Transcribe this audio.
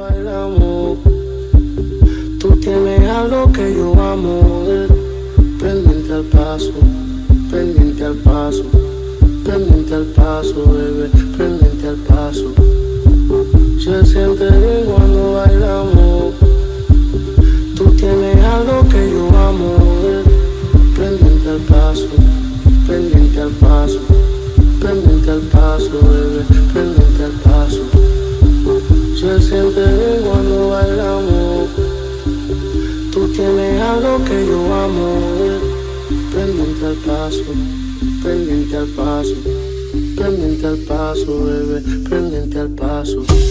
bailamos. Tú tienes algo que yo amo, pendiente al paso, pendiente al paso, pendiente al paso, bebé, pendiente al paso. Se siente bien cuando bailamos. Tú tienes algo que yo amo, pendiente al paso, pendiente al paso, pendiente al paso, bebé, pendiente al paso. Se siente bien cuando bailamos. Tú tienes algo que yo amo, pendiente al paso, pendiente al paso, pendiente al paso, bebé, pendiente al paso.